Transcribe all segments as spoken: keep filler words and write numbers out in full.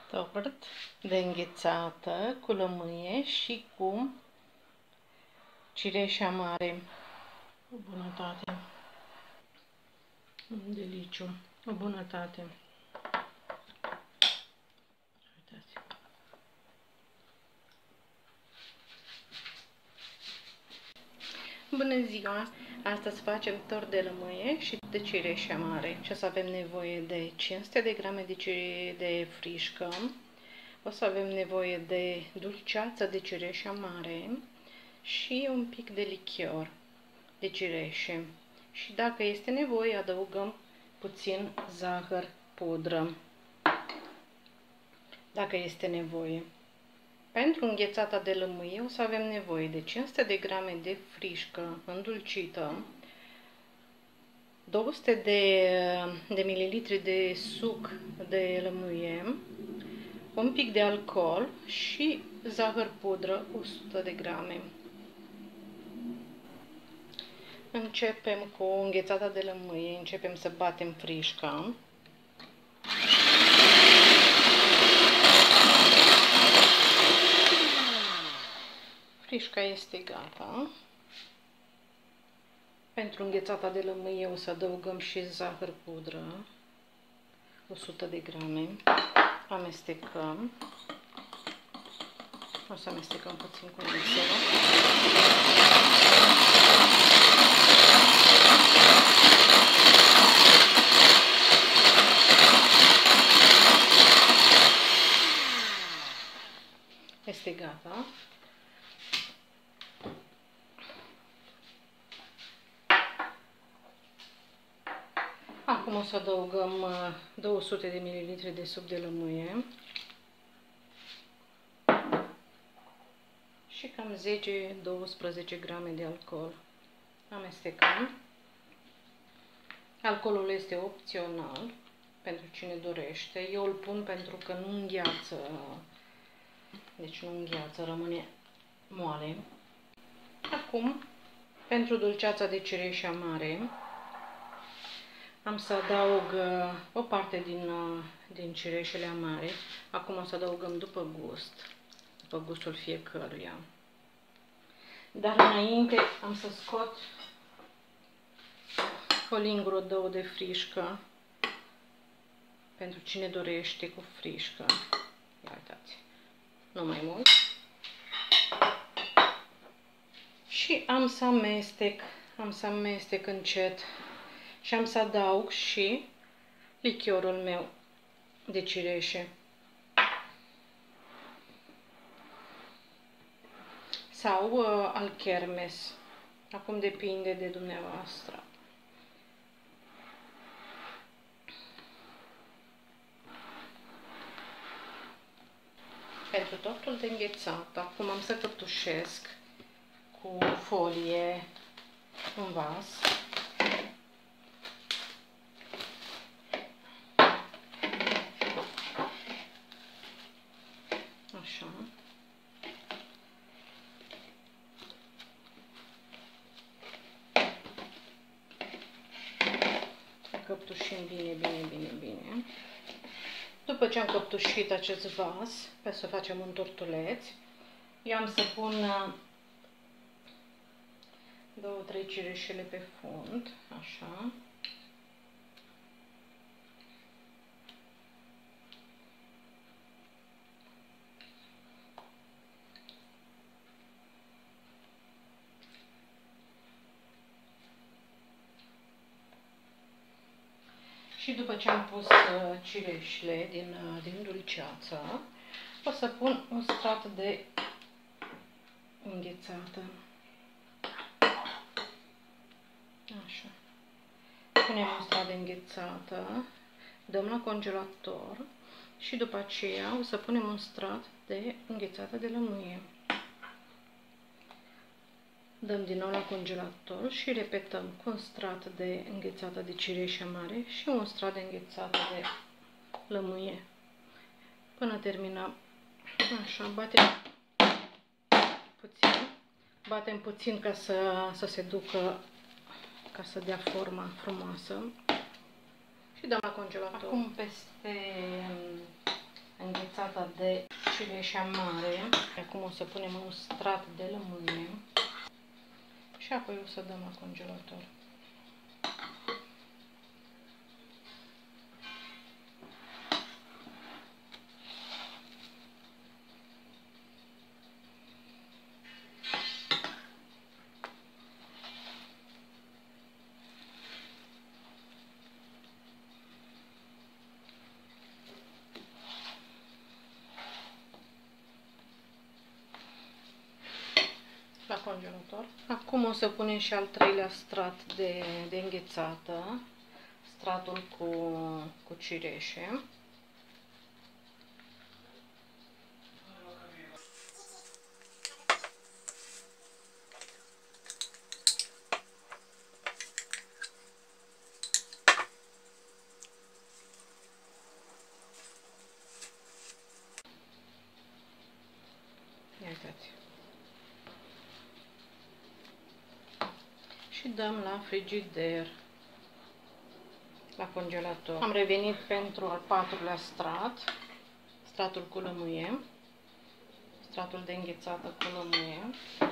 Tort de înghețată cu lămâie și cu cireșa mare. O bunătate. Un deliciu. O bunătate. Uitați. Bună ziua! Astăzi facem tort de lămâie și de cireșa mare. Și o să avem nevoie de cinci sute de grame de, de frișcă. O să avem nevoie de dulceață de cireșa mare și un pic de lichior de cireșe. Și dacă este nevoie, adăugăm puțin zahăr pudră. Dacă este nevoie. Pentru înghețata de lămâie o să avem nevoie de cinci sute de grame de frișcă îndulcită, două sute de, de mililitri de suc de lămâie, un pic de alcool și zahăr pudră o sută de grame. Începem cu înghețata de lămâie, începem să batem frișca. Frișca este gata. Pentru înghețata de lămâie o să adăugăm și zahăr pudră, o sută de grame. Amestecăm. O să amestecăm puțin cu mixerul. Este gata. Acum o să adăugăm două sute de mililitri de suc de lămâie și cam zece douăsprezece grame de alcool. Amestecăm. Alcoolul este opțional pentru cine dorește. Eu îl pun pentru că nu îngheață, deci nu îngheață, rămâne moale. Acum, pentru dulceața de cireșa mare, am să adaug o parte din, din cireșele amare. Acum o să adăugăm după gust, după gustul fiecăruia. Dar înainte am să scot o lingură, două de frișcă, pentru cine dorește cu frișcă. Ia uitați, nu mai mult. Și am să amestec, am să amestec încet. Și am să adaug și lichiorul meu de cireșe. Sau uh, al Kermes. Acum depinde de dumneavoastră. Pentru tortul de înghețat, acum am să căptușesc cu folie în vas. Așa. Căptușim bine, bine, bine, bine. După ce am căptușit acest vas, pe să facem un tortuleț, eu am să pun două, trei cireșele pe fund, așa. Și după ce am pus cireșele din, din dulceață, o să pun un strat de înghețată. Așa. Punem un strat de înghețată, dăm la congelator și după aceea o să punem un strat de înghețată de lămâie. Dăm din nou la congelator și repetăm cu un strat de înghețată de cireșa mare și un strat de înghețată de lămâie. Până terminăm. Așa, batem puțin. Batem puțin ca să, să se ducă, ca să dea forma frumoasă. Și dăm la congelator. Acum peste înghețată gata de cireșea mare. Acum o să punem un strat de lămâie și apoi o să dăm la congelator. La congelator. Acum o să punem și al treilea strat de, de înghețată, stratul cu, cu cireșe. Ia uitați. Și dăm la frigider, la congelator. Am revenit pentru al patrulea strat, stratul cu lămâie, stratul de înghețată cu lămâie.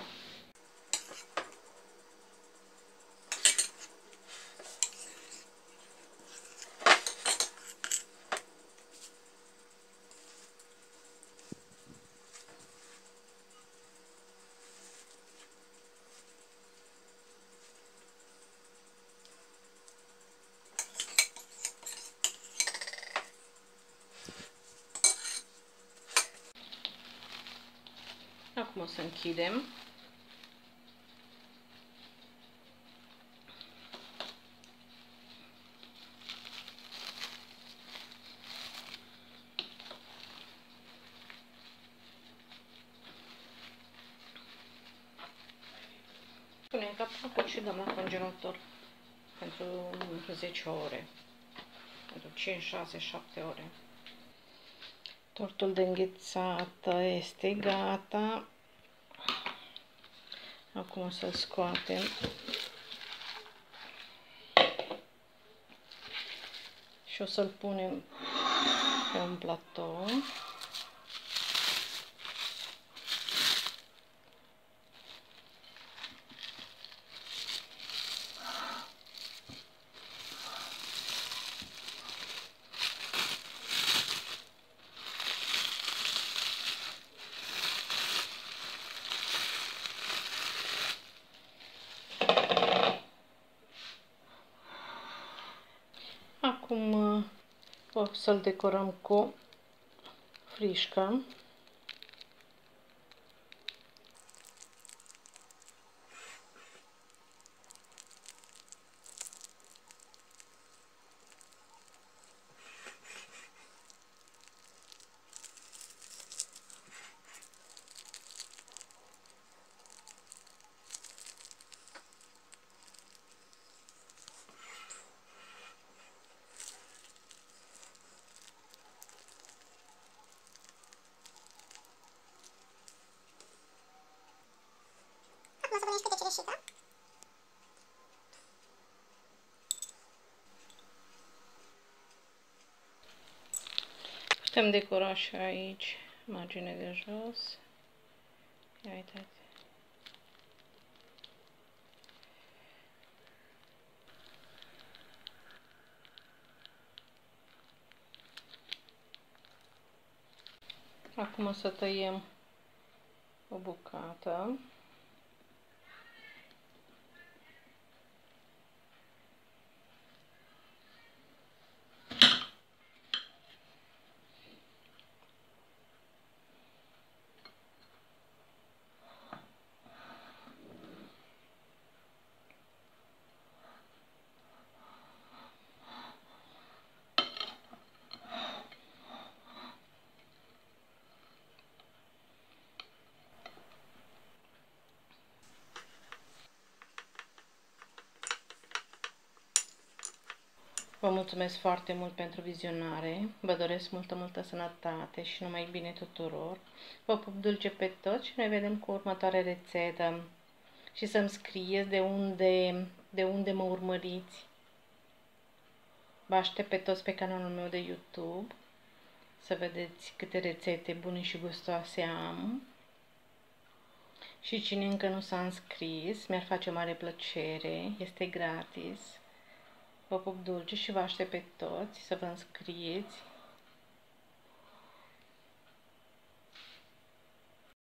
Acum o să închidem. Punem capacul și dăm la congelator pentru zece ore, pentru cinci, șase, șapte ore. Tortul de înghețată este gata. Acum o să-l scoatem. Și o să-l punem pe un platou. Acum o să-l decorăm cu frișcă. Putem decora și aici marginea de jos. Ia uitați. Acum o să tăiem o bucată. Vă mulțumesc foarte mult pentru vizionare, vă doresc multă, multă sănătate și numai bine tuturor. Vă pup dulce pe toți și ne vedem cu următoarea rețetă. Și să-mi scrieți de unde, de unde mă urmăriți. Vă aștept pe toți pe canalul meu de YouTube să vedeți câte rețete bune și gustoase am. Și cine încă nu s-a înscris, mi-ar face mare plăcere, este gratis. Vă pup dulce și vă aștept pe toți să vă înscrieți